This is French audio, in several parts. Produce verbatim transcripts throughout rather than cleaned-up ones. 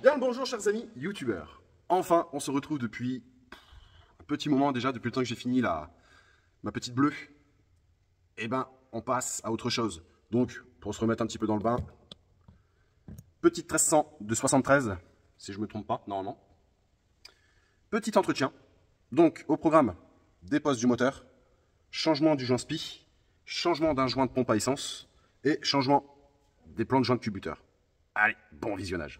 Bien le bonjour chers amis youtubeurs. Enfin on se retrouve depuis un petit moment déjà, depuis le temps que j'ai fini la, ma petite bleue. Et ben on passe à autre chose. Donc pour se remettre un petit peu dans le bain, petite treize cents de soixante-treize, si je me trompe pas normalement. Petit entretien. Donc au programme, dépose du moteur, changement du joint spi, changement d'un joint de pompe à essence et changement des plans de joint de cubuteur. Allez, bon visionnage.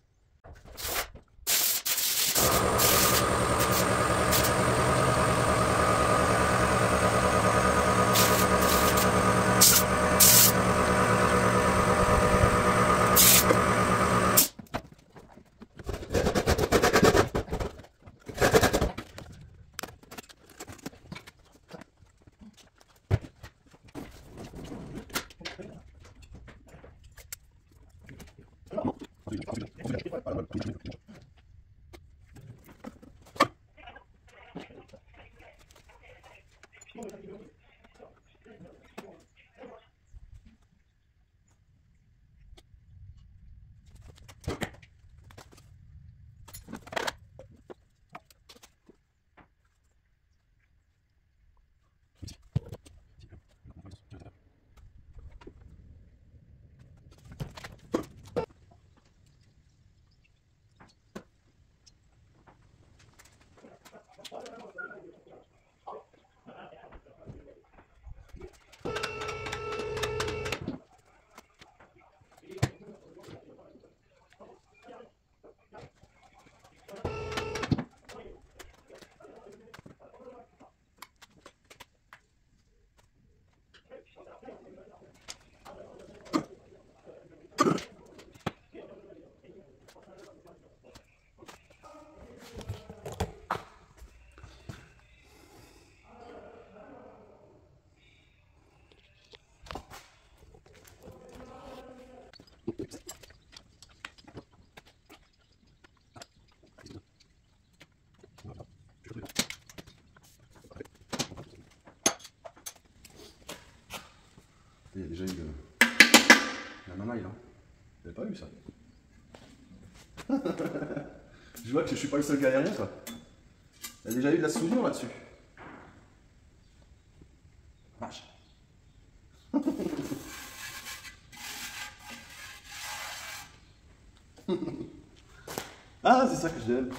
Il y a déjà eu de... la mamaille là. Vous n'avez pas eu ça? Je vois que je suis pas le seul galérien quoi. Il y a déjà eu de la soudure là-dessus. Vache. Ah, c'est ça que j'aime.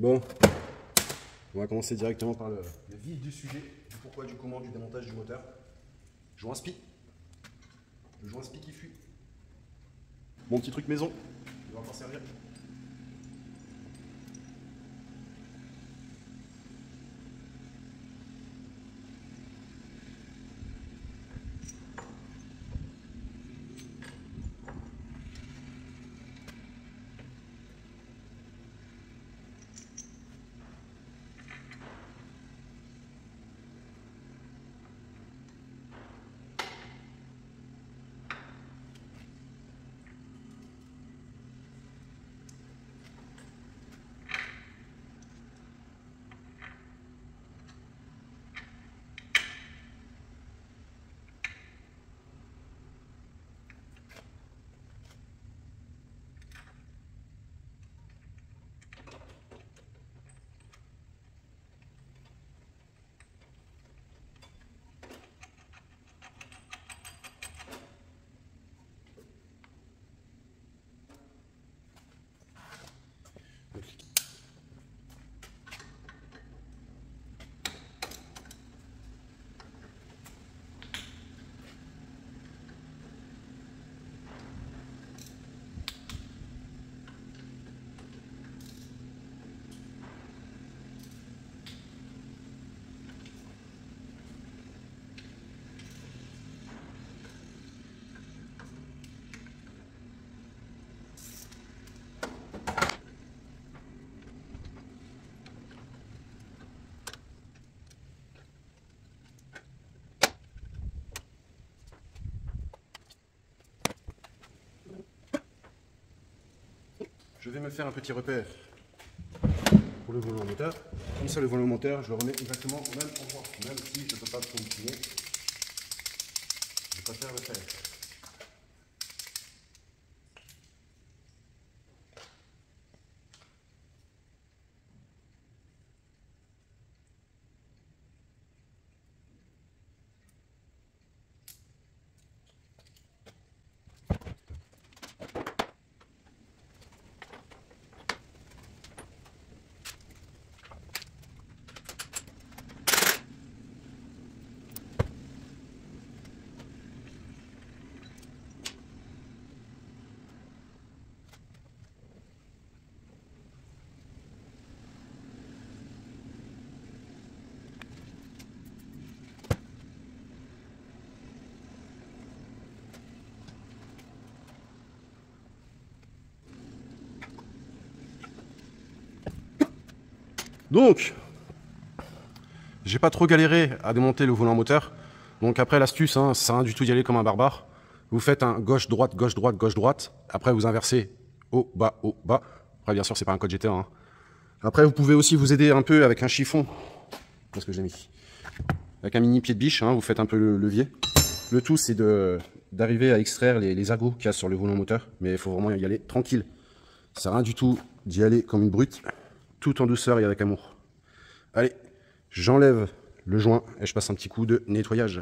Bon, on va commencer directement par le, le vif du sujet, du pourquoi, du comment, du démontage du moteur. Joint spi. Le joint spi qui fuit. Mon petit truc maison, il va encore servir. Je vais me faire un petit repère pour le volant moteur. Comme ça, le volant moteur, je le remets exactement au même endroit. Même si je ne peux pas continuer, je préfère le faire. Donc, j'ai pas trop galéré à démonter le volant moteur. Donc après l'astuce, hein, ça sert à rien du tout d'y aller comme un barbare. Vous faites un gauche-droite, gauche-droite, gauche-droite. Après vous inversez haut, bas, haut, bas. Après bien sûr c'est pas un code G T A. Hein. Après vous pouvez aussi vous aider un peu avec un chiffon. Qu'est-ce que j'ai mis? Avec un mini pied de biche, hein, vous faites un peu le levier. Le tout c'est de d'arriver à extraire les, les ergots qu'il y a sur le volant moteur. Mais il faut vraiment y aller tranquille. Ça sert à rien du tout d'y aller comme une brute. Tout en douceur et avec amour. Allez, j'enlève le joint et je passe un petit coup de nettoyage.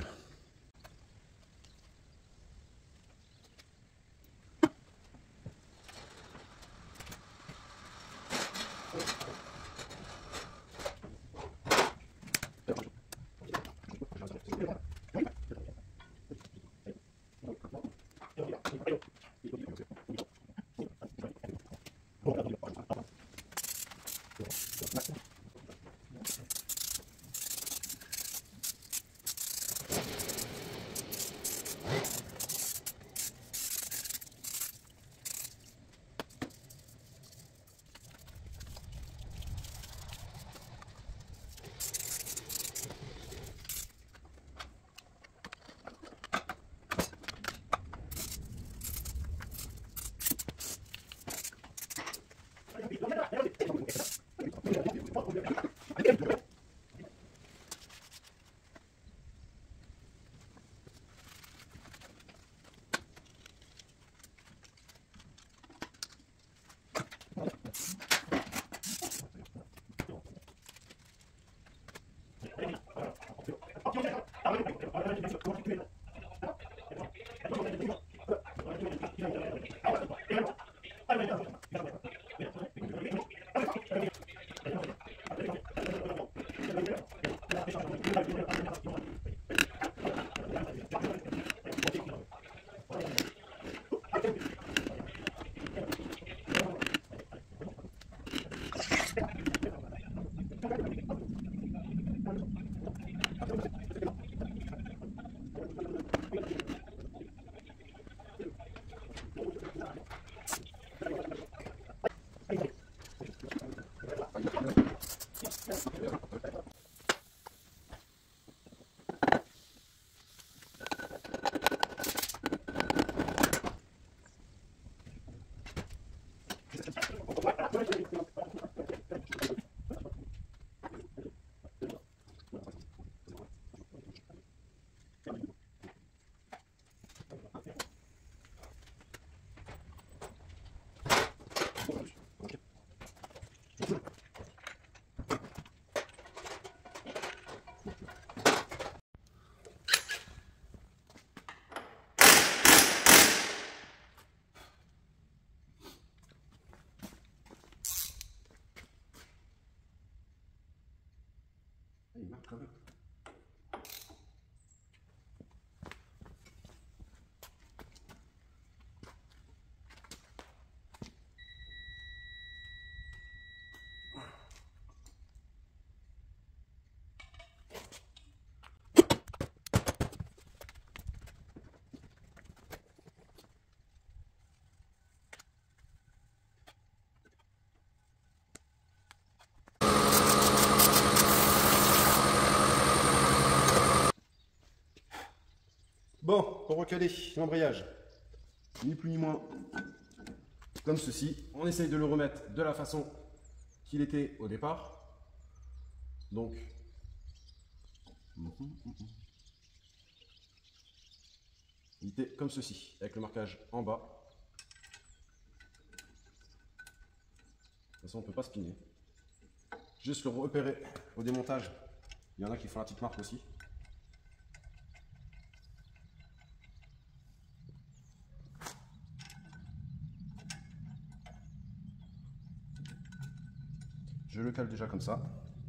Il marche quand même. Bon, pour recaler l'embrayage, ni plus ni moins comme ceci, on essaye de le remettre de la façon qu'il était au départ. Donc, il était comme ceci, avec le marquage en bas. De toute façon, on ne peut pas spinner. Juste le repérer au démontage. Il y en a qui font la petite marque aussi. Je le cale déjà comme ça.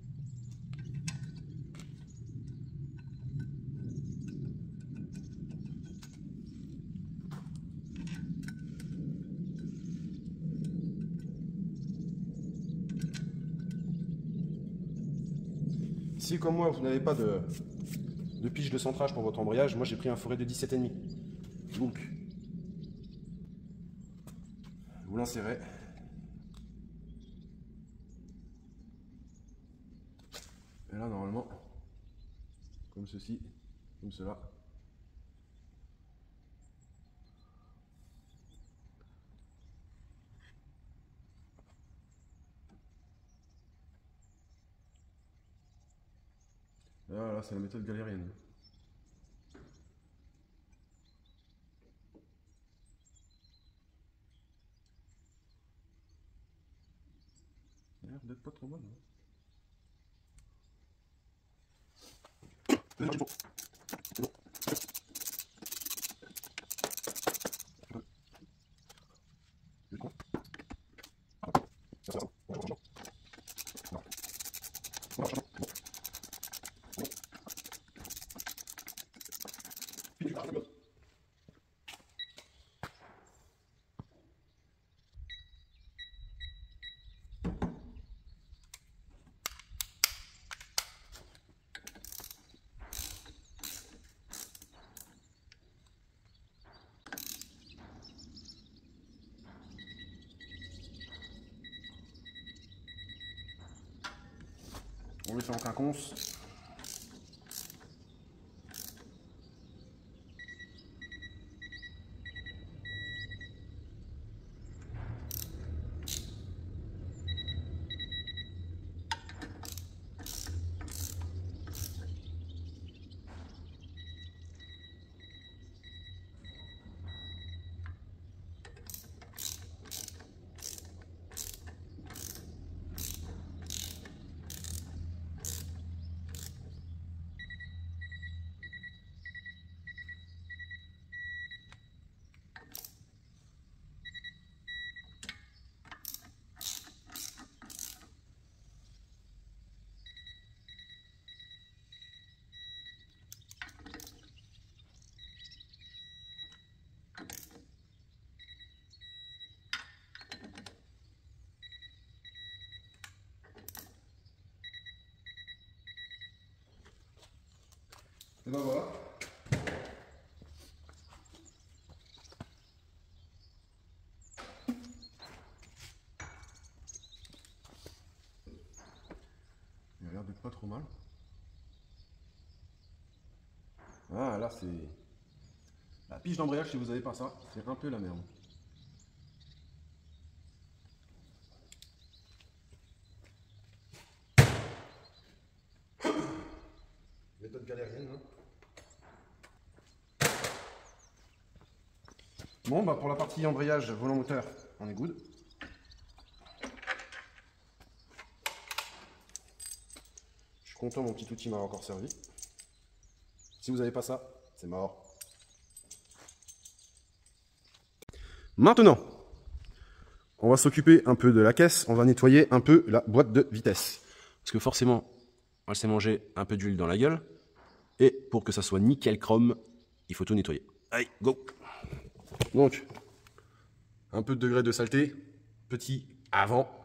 Si comme moi vous n'avez pas de, de pige de centrage pour votre embrayage, moi j'ai pris un forêt de dix-sept virgule cinq. Donc, vous l'insérez. Et là normalement, comme ceci, comme cela. Là, là c'est la méthode galérienne. Ça a l'air d'être pas trop bonne. Hein. On le fait en quinconce. Et ben voilà. Et là, l'air d'être pas trop mal. Ah, là, c'est... La pige d'embrayage, si vous n'avez pas ça, c'est un peu la merde. Méthode galérienne, hein. Bon, bah pour la partie embrayage volant moteur, on est good. Je suis content, mon petit outil m'a encore servi. Si vous n'avez pas ça, c'est mort. Maintenant, on va s'occuper un peu de la caisse, on va nettoyer un peu la boîte de vitesse. Parce que forcément, elle s'est mangée un peu d'huile dans la gueule. Et pour que ça soit nickel chrome, il faut tout nettoyer. Allez, go! Donc, un peu de degré de saleté, petit avant.